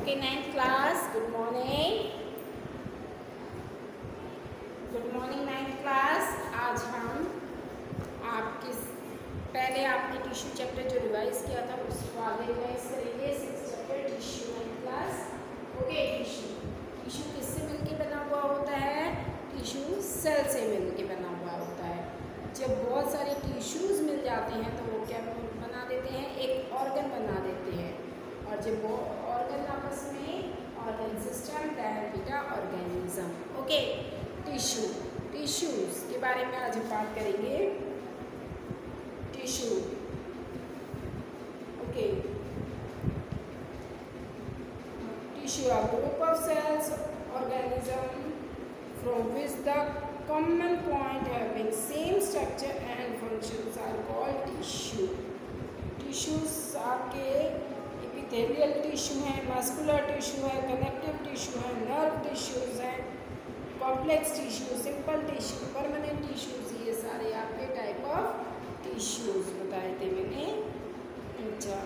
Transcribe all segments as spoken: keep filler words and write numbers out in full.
Okay, ninth class. Good morning. Good morning, ninth class. आज हम आपके पहले आपने टिश्यू चैप्टर जो रिवाइज किया था उसको आगे रिवाइज करेंगे. Six chapter tissue, ninth class. Okay, tissue tissue किससे मिलके बना हुआ होता है? टिश्यू सेल से मिलके बना हुआ होता है. जब बहुत सारे टिश्यूज मिल जाते हैं तो वो क्या बना देते हैं? एक ऑर्गन बना देते हैं. और जब वो ऑर्गन आपस में ऑर्गन सिस्टम दैन बीटा ऑर्गेनिज्म. ओके, टिश्यू टिश्यूज के बारे में आज हम बात करेंगे. Tissue okay tissue are group of cells organism from which the common point having same structure and functions are called tissue. Tissues आपके एपिथेलियल टिश्यू है, मस्कुलर टिश्यू है, कनेक्टिव टिश्यू है, नर्व टिश्यूज हैं, complex tissue, simple tissue, permanent tissues. ये सारे आपके type of tissues बताए थे मैंने. अच्छा,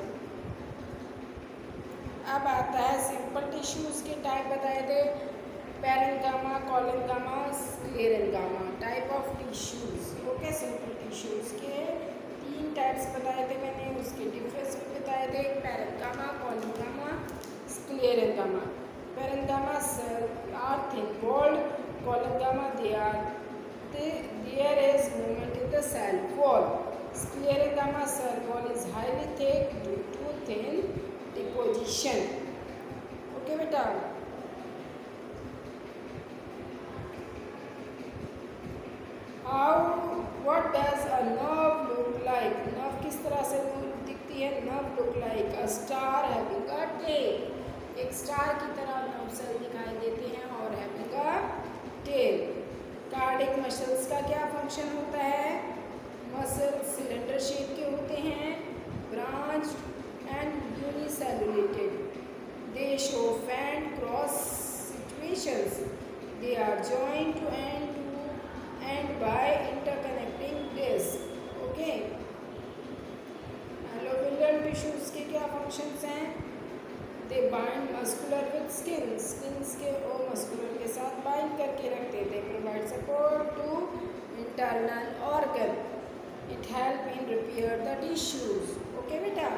अब आता है सिंपल टिश्यूज के टाइप बताए थे. Parenchyma, collenchyma, sclerenchyma type of tissues. Okay, simple tissues के तीन टाइप्स बताए थे मैंने, उसके डिफरेंस भी बताए थे. Parenchyma, collenchyma, sclerenchyma. Parenchyma cell are thin walled, collenchyma they are there is movement in the cell wall. Sclerenchyma cell wall is highly thick due to thin deposition. Okay बेटा, How what does a nerve look like? Nerve किस तरह से दिखती है? Nerve look like a star having a tail. एक star की तरह nerve cell दिखाई देते हैं और having a tail. Cardiac muscles का क्या फंक्शन होता है? मसल्स सिलेंडर शेप के होते हैं, branched and unicellulated. They show fan cross situations. They are joined to end and by interconnecting disc. Okay, alveolar tissues के क्या functions हैं? They bind muscular with skin. Skins के और muscular के साथ bind करके रखते. They provide support to internal organ. It help in repair the tissues. Okay बेटा.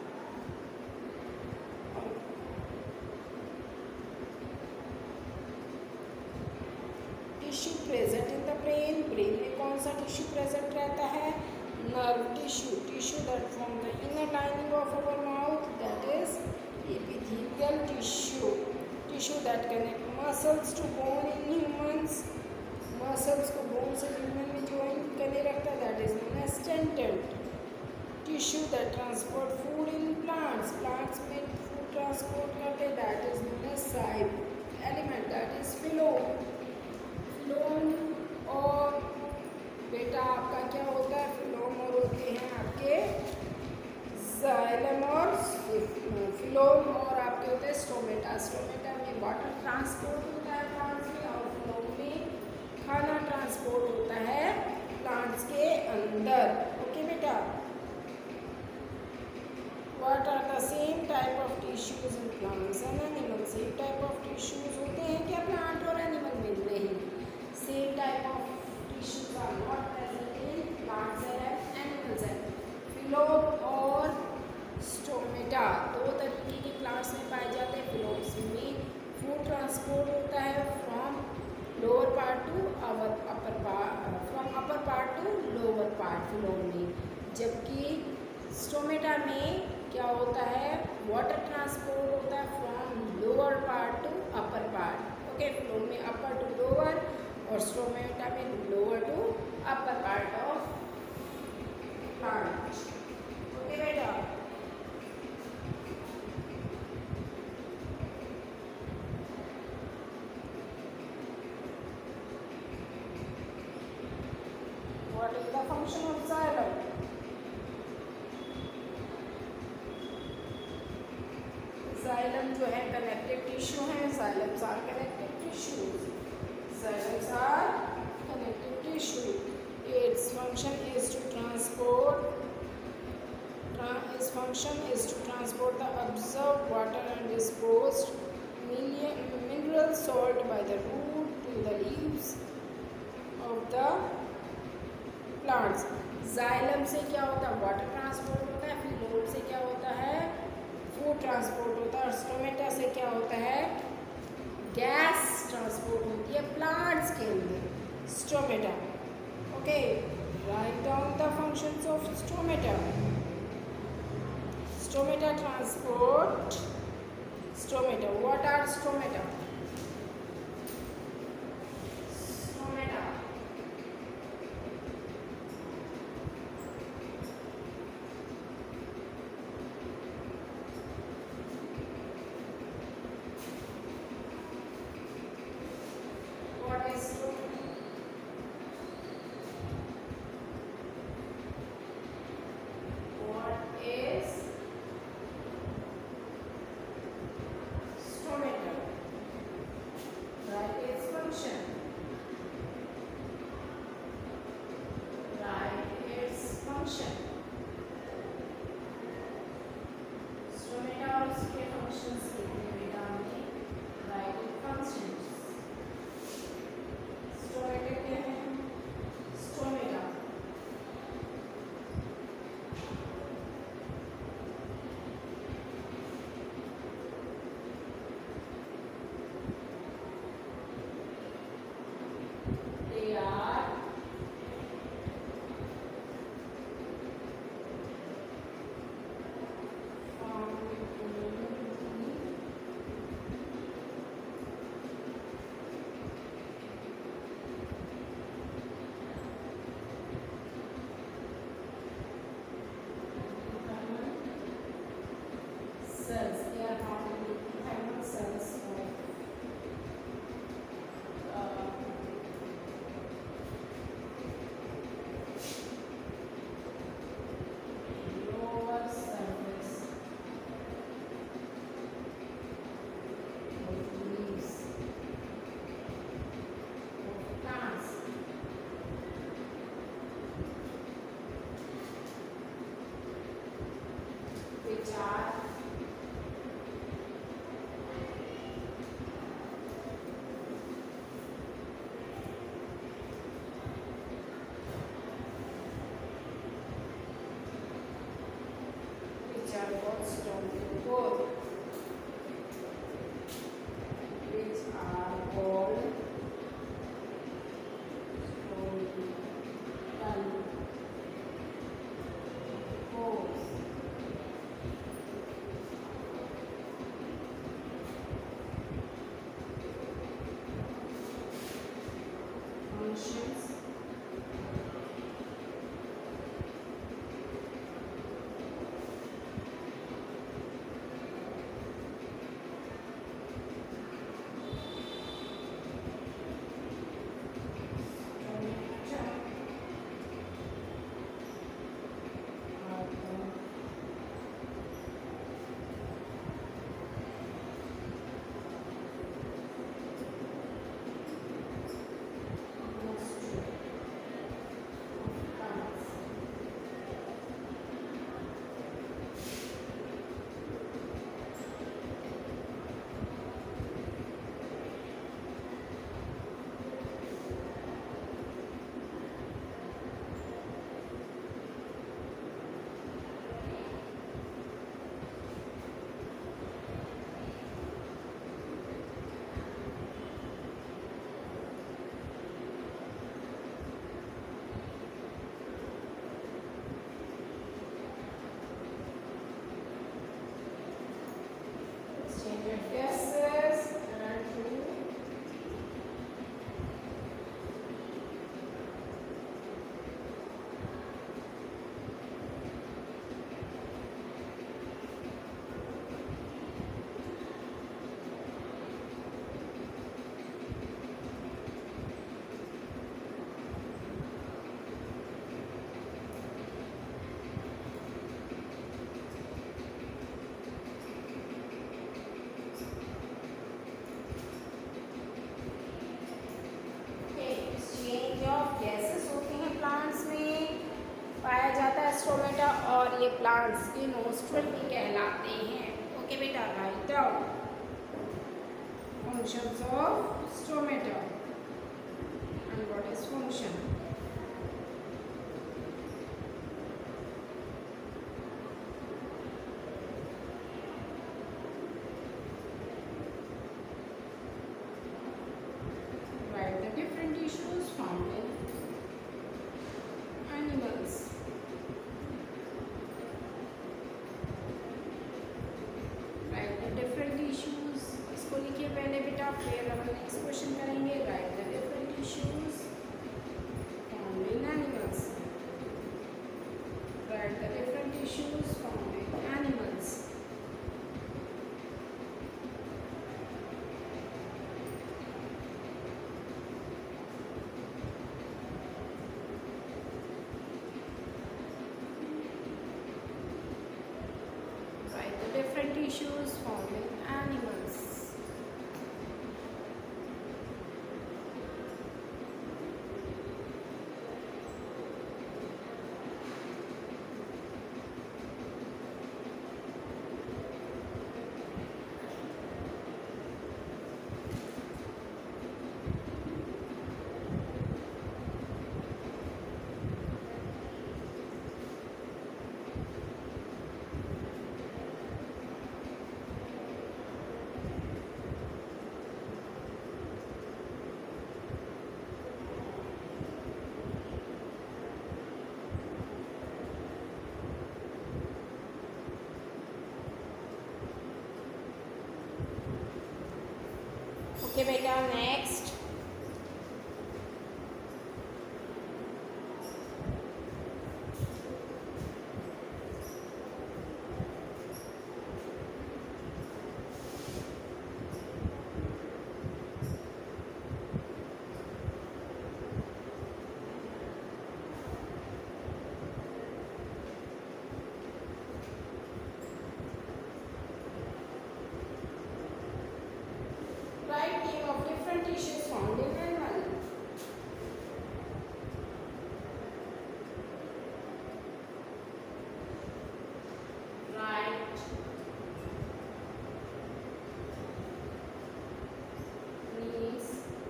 Tissue present in the brain. Brain में कौन सा टिश्यू प्रेजेंट रहता है? Nerve tissue. Tissue that form the inner lining of our mouth, that is epithelial tissue. Tissue that connect muscles to bone in humans. Muscles को bone से human में join करके रखता है, that is known as tendon. Tissue that transport food in plants. Plants में food transport करते, that is known as side element, that is phloem. Phloem और बेटा आपका क्या होता है? फिलोम और होते हैं आपके जाइलम और फिलोम और आपके होते हैं स्टोमेटा. स्टोमेटा में वाटर ट्रांसपोर्ट होता है प्लांट्स में और फिलोम में खाना ट्रांसपोर्ट होता है प्लांट्स के अंदर. ओके बेटा, what are the same type of tissues in plants and animal. Same type of tissues होते हैं क्या प्लांट और एनिमल में? नहीं. Same type of tissues are not present in plants and animals. Phloem और स्टोमेटा दो तरीके के प्लांट्स में पाए जाते हैं. फिलोम्स में फूड ट्रांसपोर्ट होता है from lower part to our upper part, from upper part to lower part phloem में. जबकि स्टोमेटा में क्या होता है? वाटर ट्रांसपोर्ट होता है from lower part to upper part. Okay, phloem में अपर टू लोअर और स्टोमेटा में lower to upper part of plant. Okay बेटा, what is the function of xylem? Xylem जो है कनेक्टिव टिश्यू है. Xylems are connective tissues. Xylem are connective tissue. Its function is to transport its function is to transport the absorbed water and disposed mineral salt by the root to the leaves of the plants. Xylem से क्या होता है, water transport होता है, फिलोट से क्या होता है, फूड ट्रांसपोर्ट होता है, और स्टोमेटा से क्या होता है, गैस ट्रांसपोर्ट होती है प्लांट्स के अंदर. Stomata. Okay, right down the functions of stomata. Stomata transport. Stomata. What are stomata? Stomata. What is stomata? What is stomata? Plants के नोस्ट्रल भी कहलाते हैं. ओके बेटा, right down functions of stomata and what is function. Write the different tissues found in animals. Write the different tissues. इसको लिखिए पहले बेटा, फिर हम नेक्स्ट क्वेश्चन करेंगे. Write the different tissues found in animals. Write the different tissues found in animals. Write the different tissues found in animals. Okay बेटा, next Write name of different tissues found in animal. Write names.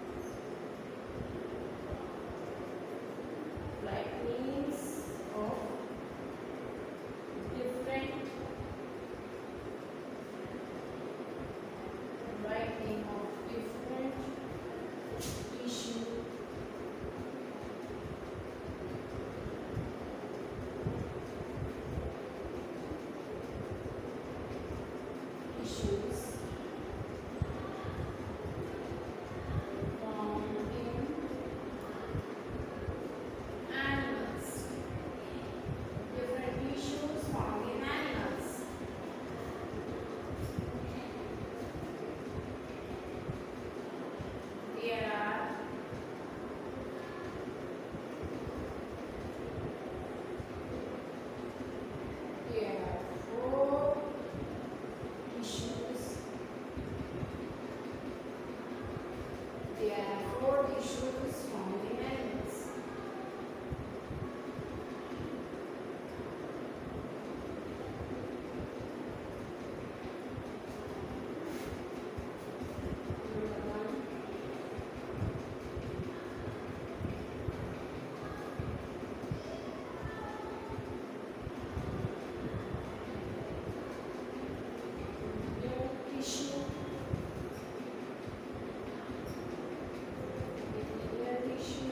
Write names of different. Write name of different tissue tissues found in animals. Different tissues found in animals. There are there are four tissues. There are four tissues found in animals. Number one. Tissue. Tissue.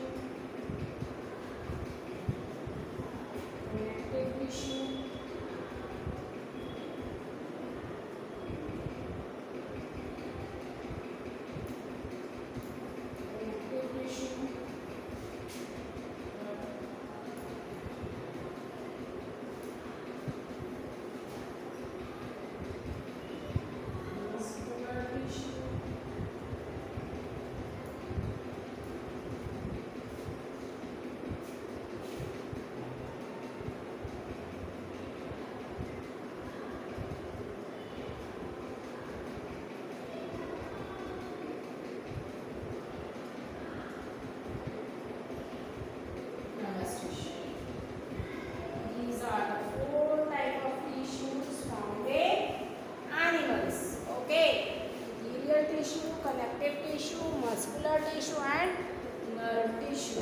tissue, connective tissue, muscular tissue and nerve tissue.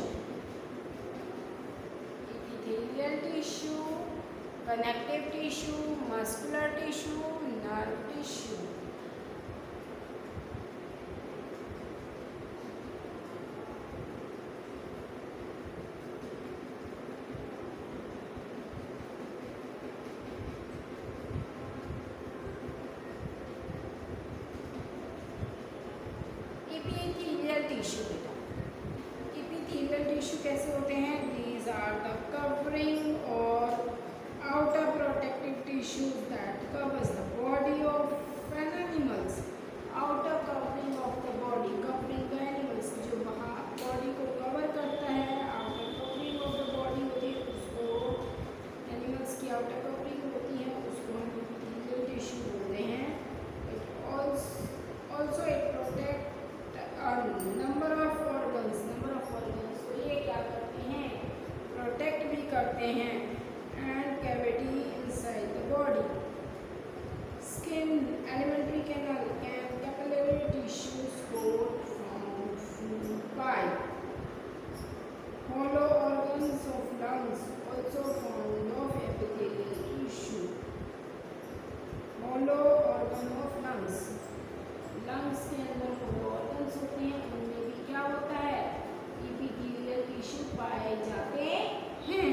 Epithelial tissue, connective tissue, muscular tissue, nerve tissue. Epithelial tissue बेटा, epithelial tissue कैसे होते हैं? These are the covering or outer protective tissues that covers the body of an animals. Outer covering of the body, covering the animals, जो बाहर body को cover करता है, outer covering of the body होती है, उसको animals की outer covering होती है, उसको हम epithelial tissue बोलते हैं. It also also it protect number of organs, number of organs को ये क्या करते हैं? प्रोटेक्ट भी करते हैं. And cavity inside the body. Skin, alimentary canal, capillary tissues coat from food pipe. hollow organs of lungs also found of epithelial tissue. hollow organ of lungs, lungs के अंदर hollow organs होते हैं, उनमें भी क्या होता है? epithelial tissue पाए जाते हैं.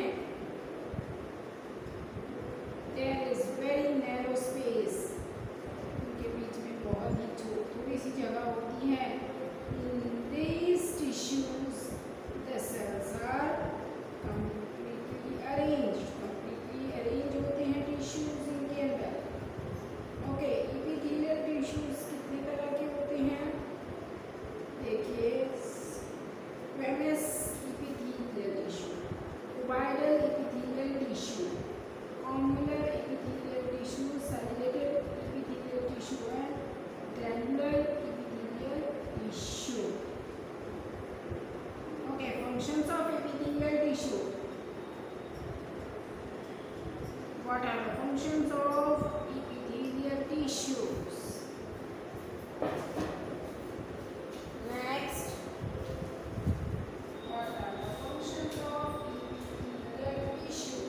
There is very narrow space, उनके बीच में बहुत ही थोड़ी सी जगह होती है. In these tissues the cells are completely arranged, completely arranged होते हैं tissues इनके अंदर. ओके, epithelial tissues कितने तरह के होते हैं? देखिए, squamous epithelial tissue, cuboidal epithelial tissue, commular epithelial tissue, cellulated epithelial tissue and granular epithelial tissue. Okay, functions of epithelial tissue. What are the functions of epithelial tissues? Next, what are the functions of epithelial tissue?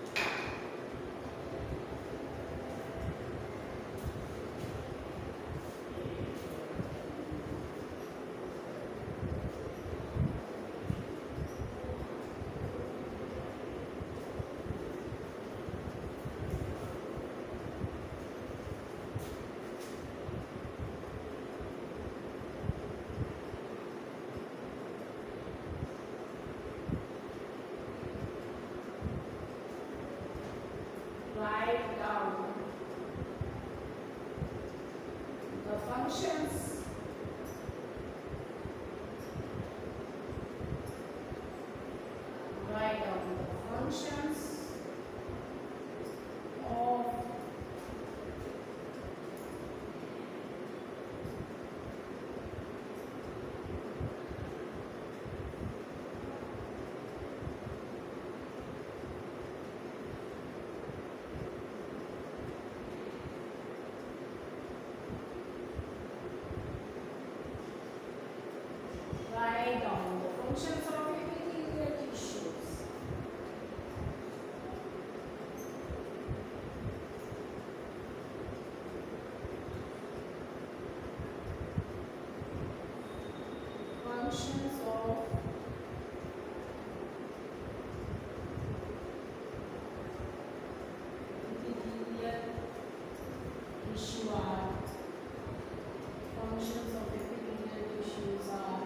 Write down the functions write down the functions of write down the functions of epithelial tissues. Functions of epithelial tissue are functions of epithelial tissues are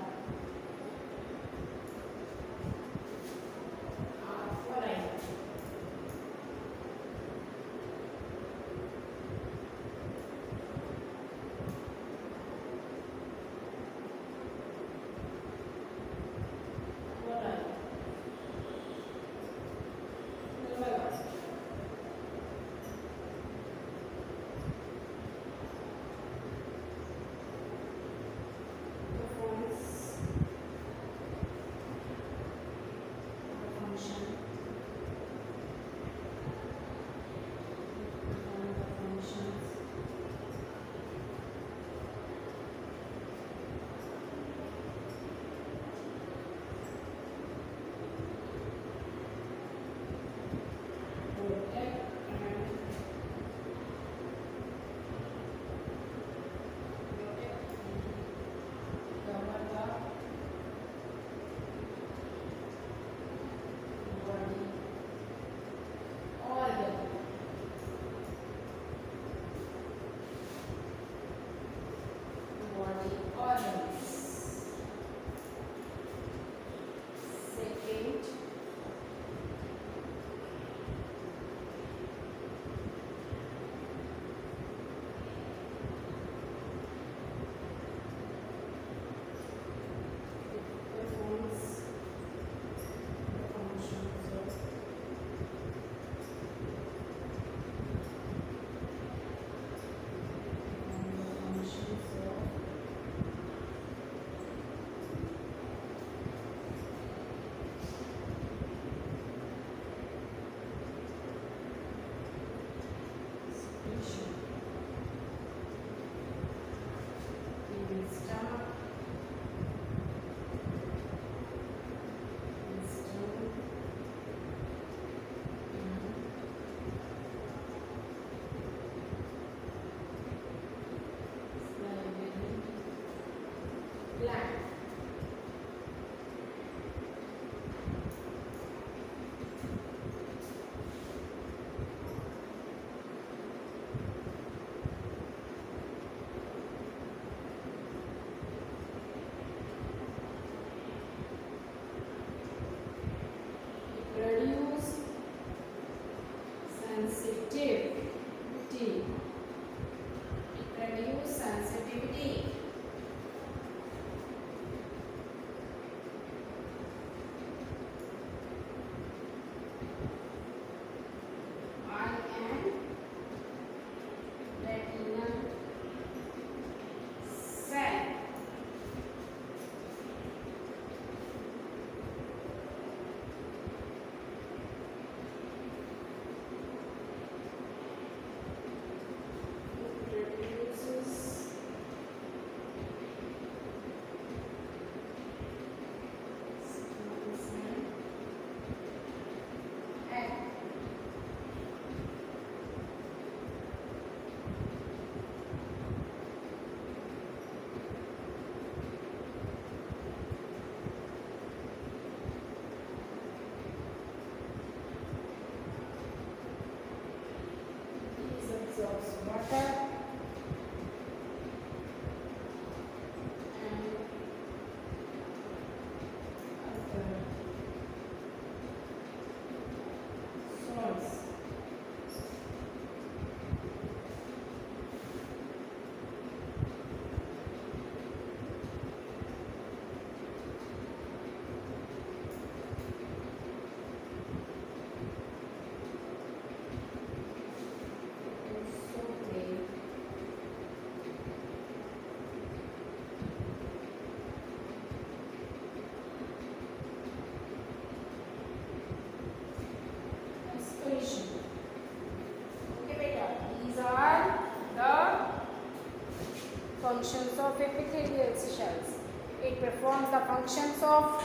functions of epithelial cells. It performs the functions of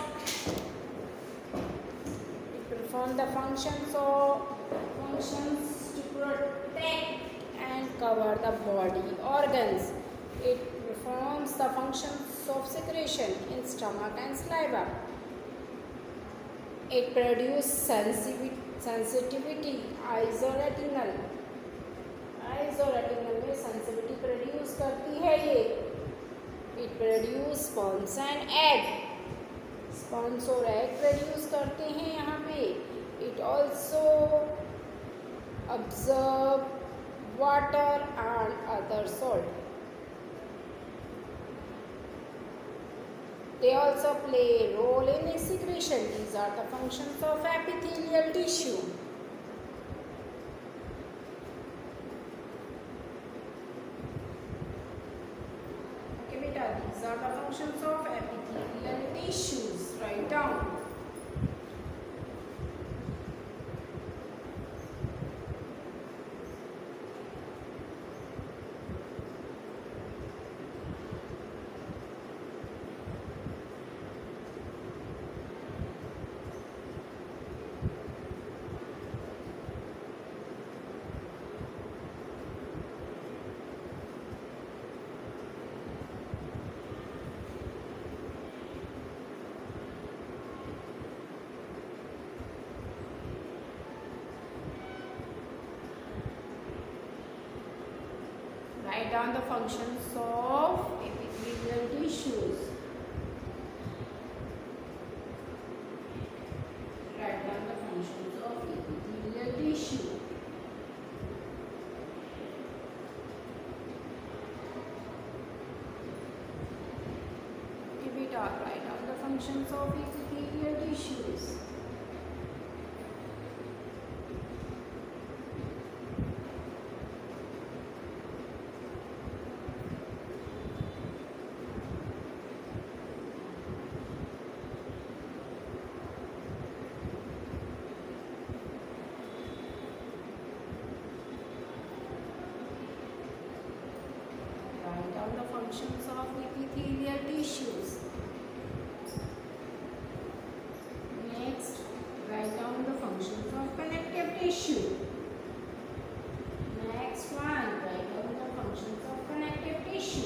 it performs the functions of functions to protect and cover the body organs. It performs the functions of secretion in stomach and saliva. It produces sensitivity, sensitivity isoretinal. आइसोरेटिनल में sensitivity produce करती है ये. It produce sperms and egg. Sperms और egg produce करते हैं यहाँ पे. It also observe water and other salt. They also play a role in excretion. These are the functions of epithelial tissue. Okay, beta, these are the functions of epithelial tissues. Write down. Write down the functions of epithelial tissues. Write down the functions of epithelial tissue. Okay, beta, write down the functions of epithelial tissues. The functions of epithelial tissues. Next, write down the functions of connective tissue. Next one, write down the functions of connective tissue.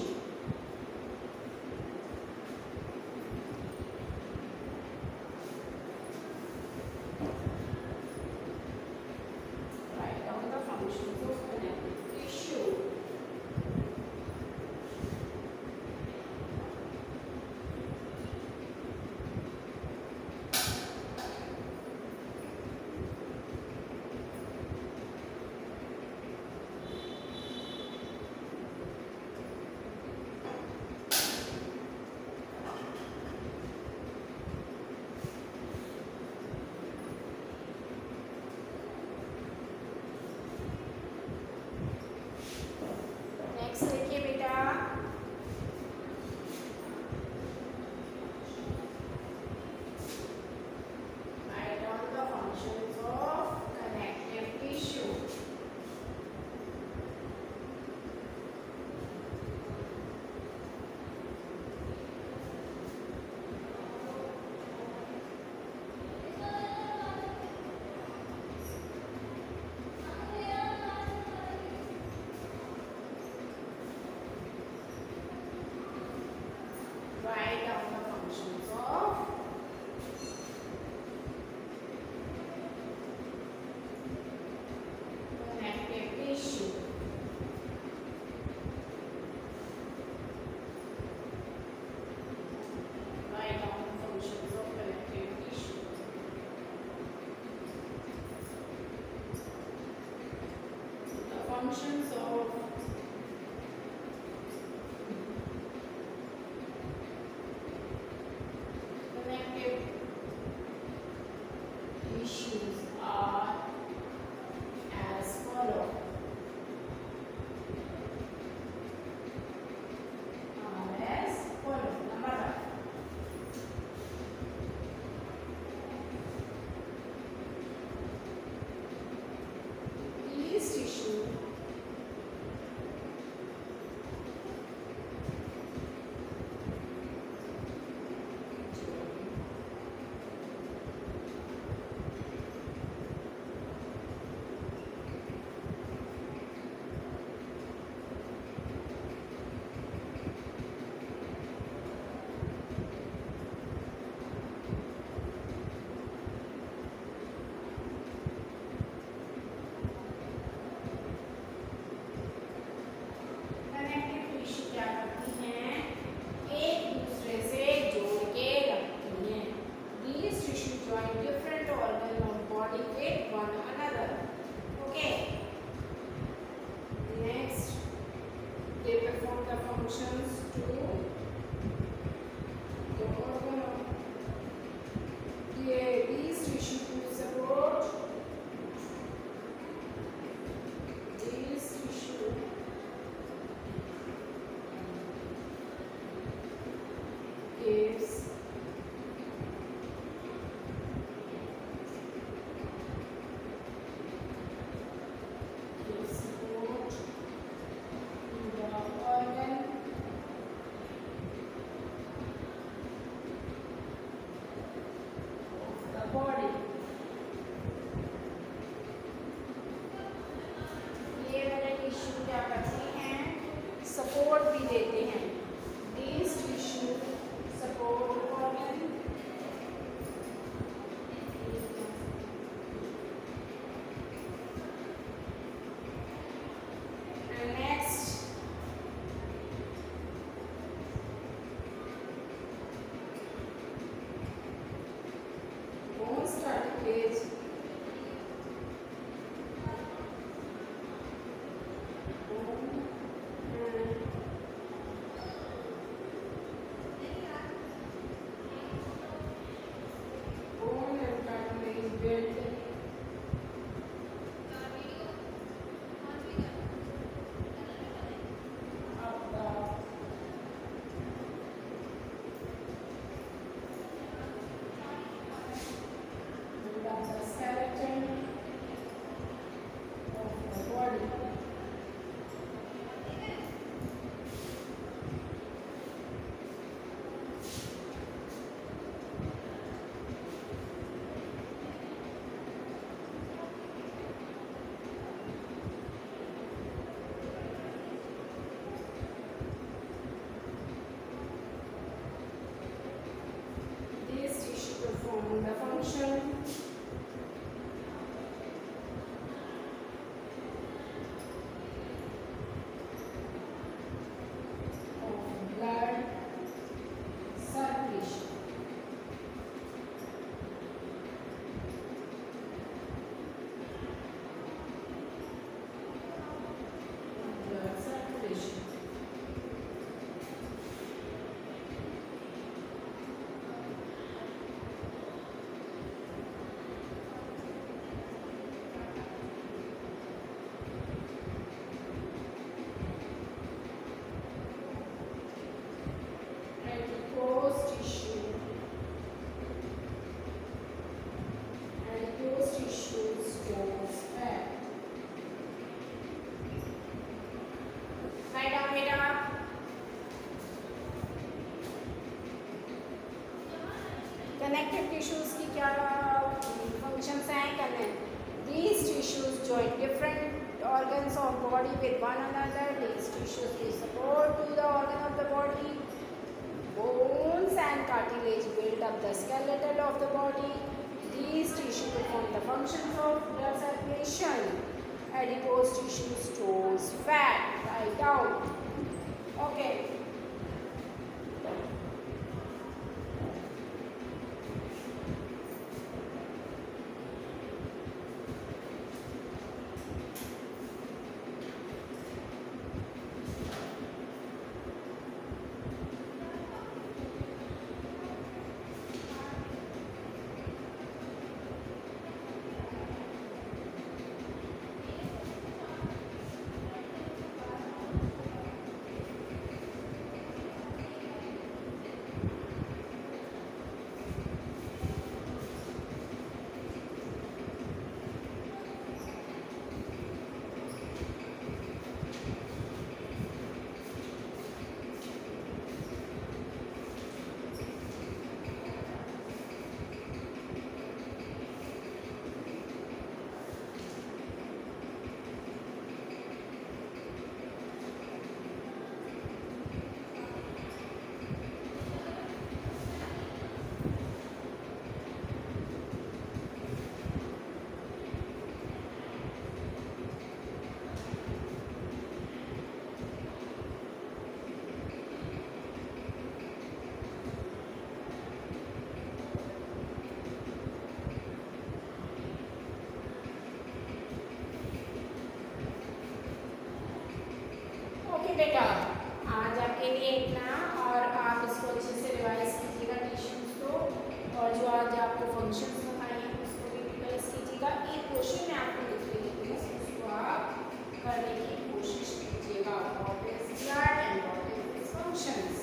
Write down the functions of connective tissue. Support भी देते हैं. These tissue support organ. And next, bone cartilage. Perform the function of blood circulation. Blood circulation. Connective tissues की क्या functions हैं करने? These tissues join different organs of body with one another. These tissues give support to the organ of the body. Bones and cartilage build up the skeleton of the body. These tissues perform the functions of blood circulation. Adipose tissue stores fat. Write down. Okay. बेटा आज आपके लिए इतना functions बताए हैं उसको भी discuss कीजिएगा। एक क्वेश्चन मैं आपको लिख रही हूँ, उसको आप करने की कोशिश कीजिएगा। What is blood and what is its functions.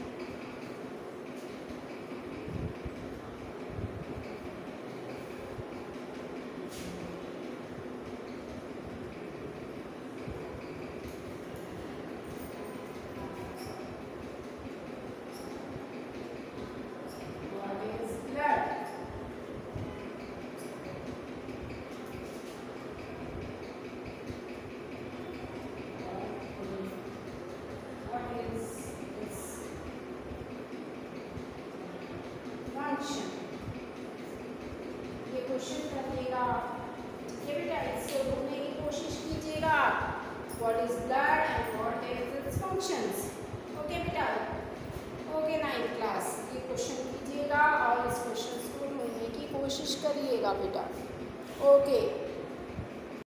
ये क्वेश्चन करिएगा, ये बेटा इसको ढूंढने की कोशिश कीजिएगा। What is blood and what is its functions. Okay बेटा, ओके नाइन्थ क्लास, ये क्वेश्चन कीजिएगा और इस क्वेश्चन को ढूंढने की कोशिश करिएगा बेटा। ओके।